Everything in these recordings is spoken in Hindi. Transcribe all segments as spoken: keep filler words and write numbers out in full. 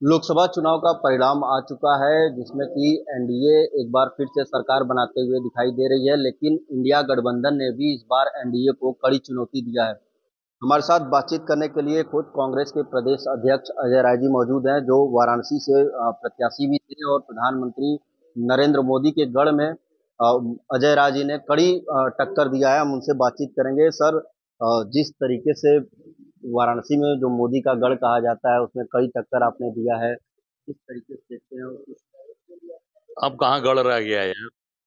लोकसभा चुनाव का परिणाम आ चुका है जिसमें कि एनडीए एक बार फिर से सरकार बनाते हुए दिखाई दे रही है, लेकिन इंडिया गठबंधन ने भी इस बार एनडीए को कड़ी चुनौती दिया है। हमारे साथ बातचीत करने के लिए खुद कांग्रेस के प्रदेश अध्यक्ष अजय राय जी मौजूद हैं, जो वाराणसी से अ, प्रत्याशी भी थे और प्रधानमंत्री नरेंद्र मोदी के गढ़ में अ, अजय राय जी ने कड़ी अ, टक्कर दिया है। हम उनसे बातचीत करेंगे। सर, अ, जिस तरीके से वाराणसी में जो मोदी का गढ़ कहा जाता है उसमें कड़ी टक्कर आपने दिया है, किस तरीके से देखते हैं उस- अब कहाँ गढ़ रह गया यार।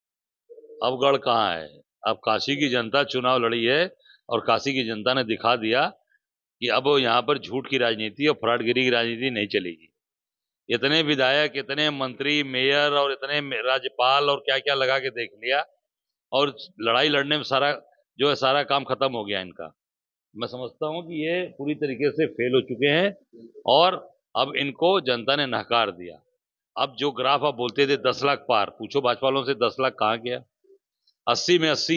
अब गढ़ कहाँ है। अब काशी की जनता चुनाव लड़ी है और काशी की जनता ने दिखा दिया कि अब यहाँ पर झूठ की राजनीति और फ्रॉडगिरी की राजनीति नहीं चलेगी। इतने विधायक, इतने मंत्री, मेयर और इतने मे- राज्यपाल और क्या क्या लगा के देख लिया, और लड़ाई लड़ने में सारा जो है सारा काम खत्म हो गया इनका। मैं समझता हूँ कि ये पूरी तरीके से फेल हो चुके हैं और अब इनको जनता ने नकार दिया। अब जो ग्राफ आप बोलते थे दस लाख पार, पूछो भाजपा वालों से दस लाख कहाँ गया। अस्सी में अस्सी,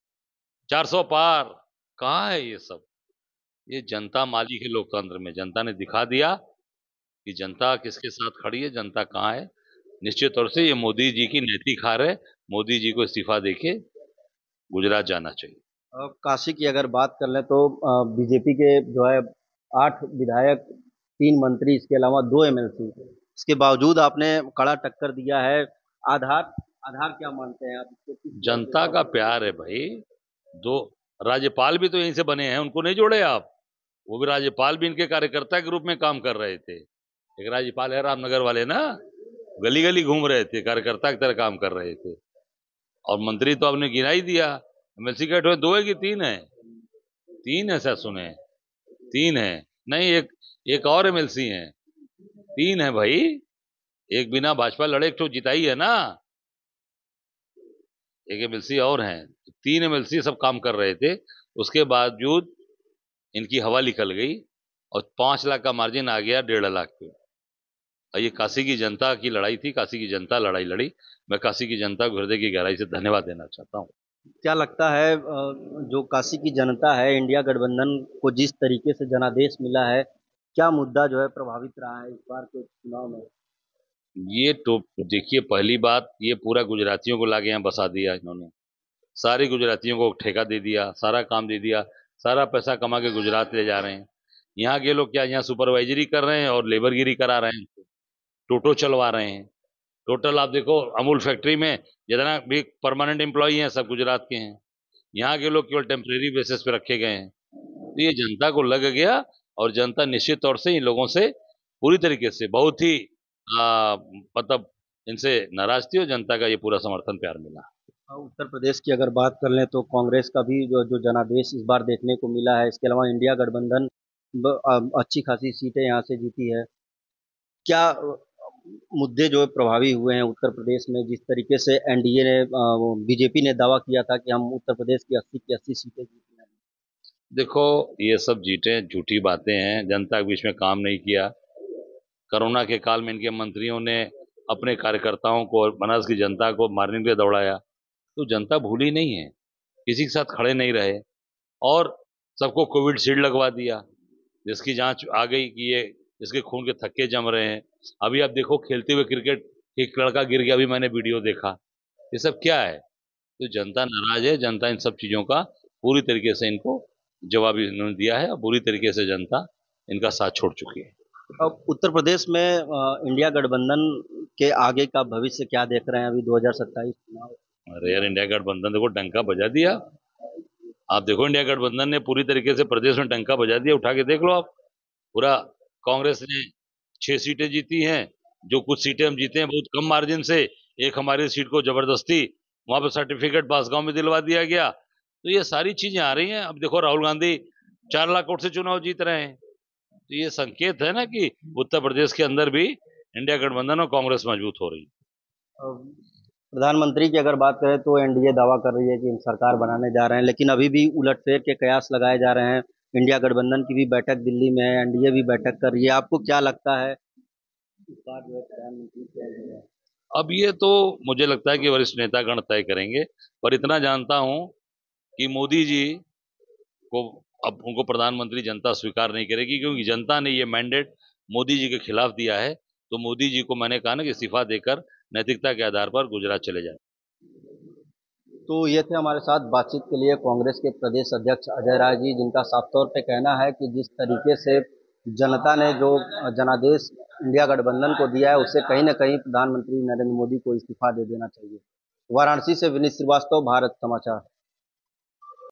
चार सौ पार, कहाँ है ये सब। ये जनता मालिक है लोकतंत्र में। जनता ने दिखा दिया कि जनता किसके साथ खड़ी है, जनता कहाँ है। निश्चित तौर से ये मोदी जी की नैतिक हार है। मोदी जी को इस्तीफा देके गुजरात जाना चाहिए। अ, काशी की अगर बात कर लें तो बीजेपी के जो है आठ विधायक, तीन मंत्री, इसके अलावा दो एमएलसी, इसके बावजूद आपने कड़ा टक्कर दिया है। आधार आधार क्या मानते हैं आप इसको, किस वजह से जनता ऐसा का हुआ? प्यार है भाई। दो राज्यपाल भी तो यहीं से बने हैं, उनको नहीं जोड़े आप। वो भी राज्यपाल भी इनके कार्यकर्ता के रूप में काम कर रहे थे। एक राज्यपाल है रामनगर वाले ना, गली गली घूम रहे थे, कार्यकर्ता की तरह काम कर रहे थे। और मंत्री तो आपने गिरा ही दिया। एमएलसी कैट हुए दो है कि तीन है? तीन है, सर सुने। तीन है। नहीं, एक एक और एमएलसी है। तीन है भाई। एक बिना भाजपा लड़े एक तो जिताई है ना। एक एमएलसी और हैं। तीन एमएलसी सब काम कर रहे थे। उसके बावजूद इनकी हवा निकल गई और पांच लाख का मार्जिन आ गया डेढ़ लाख पे। और ये काशी की जनता की लड़ाई थी, काशी की जनता लड़ाई लड़ी। मैं काशी की जनता को हृदय की गहराई से धन्यवाद देना चाहता हूँ। क्या लगता है, अ, जो काशी की जनता है, इंडिया गठबंधन को जिस तरीके से जनादेश मिला है, क्या मुद्दा जो है प्रभावित रहा है इस बार के चुनाव में? ये तो देखिए, पहली बात, ये पूरा गुजरातियों को लाके यहाँ बसा दिया इन्होंने। सारे गुजरातियों को ठेका दे दिया, सारा काम दे दिया। सारा पैसा कमा के गुजरात ले जा रहे हैं। यहाँ के लोग क्या यहाँ सुपरवाइजरी कर रहे हैं और लेबरगिरी करा रहे हैं। टोटो चलवा रहे हैं। टोटल आप देखो, अमूल फैक्ट्री में जितना भी परमानेंट एम्प्लॉई हैं सब गुजरात के हैं। यहाँ के लोग केवल टेम्परेरी बेसिस पे रखे गए हैं। तो ये जनता को लग गया। और जनता निश्चित तौर से इन लोगों से पूरी तरीके से बहुत ही आ, मतलब इनसे नाराज थी, और जनता का ये पूरा समर्थन प्यार मिला। अ, उत्तर प्रदेश की अगर बात कर लें तो कांग्रेस का भी जो जो जनादेश इस बार देखने को मिला है। इसके अलावा इंडिया गठबंधन ब- अ, अच्छी खासी सीटें यहाँ से जीती है। क्या अ, मुद्दे जो है प्रभावी हुए हैं उत्तर प्रदेश में, जिस तरीके से एनडीए ने, बीजेपी ने दावा किया था कि हम उत्तर प्रदेश की अस्सी की अस्सी सीटें जीतेंगे? देखो, ये सब जीतें झूठी बातें हैं। जनता के बीच में काम नहीं किया। कोरोना के काल में इनके मंत्रियों ने अपने कार्यकर्ताओं को और बनारस की जनता को मारने के लिए दौड़ाया। तो जनता भूली नहीं है, किसी के साथ खड़े नहीं रहे। और सबको कोविड शील्ड लगवा दिया, जिसकी जांच आ गई कि ये इसके खून के थक्के जम रहे हैं। अभी आप देखो, खेलते हुए क्रिकेट एक लड़का गिर गया, अभी मैंने वीडियो देखा। ये सब क्या है। तो जनता नाराज है। जनता इन सब चीजों का पूरी तरीके से इनको जवाब इन्होंने दिया है, और पूरी तरीके से जनता इनका साथ छोड़ चुकी है। अब उत्तर प्रदेश में अ, इंडिया गठबंधन के आगे का भविष्य क्या देख रहे हैं अभी दो हज़ार सत्ताईस चुनाव? अरे यार, इंडिया गठबंधन देखो डंका बजा दिया। आप देखो, इंडिया गठबंधन ने पूरी तरीके से प्रदेश में डंका बजा दिया। उठा के देख लो आप। पूरा कांग्रेस ने छह सीटें जीती हैं। जो कुछ सीटें हम जीते हैं बहुत कम मार्जिन से। एक हमारी सीट को जबरदस्ती वहां पर सर्टिफिकेट बासगांव में दिलवा दिया गया। तो ये सारी चीजें आ रही हैं। अब देखो, राहुल गांधी चार लाख वोट से चुनाव जीत रहे हैं। तो ये संकेत है ना कि उत्तर प्रदेश के अंदर भी इंडिया गठबंधन और कांग्रेस मजबूत हो रही है। अ, प्रधानमंत्री की अगर बात करें तो एनडीए दावा कर रही है कि हम सरकार बनाने जा रहे हैं, लेकिन अभी भी उलटफेर के कयास लगाए जा रहे हैं। इंडिया गठबंधन की भी बैठक दिल्ली में है, एनडीए भी बैठक कर रही है। आपको क्या लगता है इस बार जो है प्रधानमंत्री क्या है? अब ये तो मुझे लगता है कि वरिष्ठ नेतागण तय करेंगे। पर इतना जानता हूं कि मोदी जी को अब उनको प्रधानमंत्री जनता स्वीकार नहीं करेगी, क्योंकि जनता ने ये मैंडेट मोदी जी के खिलाफ दिया है, तो मोदी जी को मैंने कहा ना कि इस्तीफा देकर नैतिकता के आधार पर गुजरात चले जाए। तो ये थे हमारे साथ बातचीत के लिए कांग्रेस के प्रदेश अध्यक्ष अजय राय जी, जिनका साफ तौर पे कहना है कि जिस तरीके से जनता ने जो जनादेश इंडिया गठबंधन को दिया है, उससे कहीं ना कहीं प्रधानमंत्री नरेंद्र मोदी को इस्तीफा दे देना चाहिए। वाराणसी से विनीत श्रीवास्तव, भारत समाचार।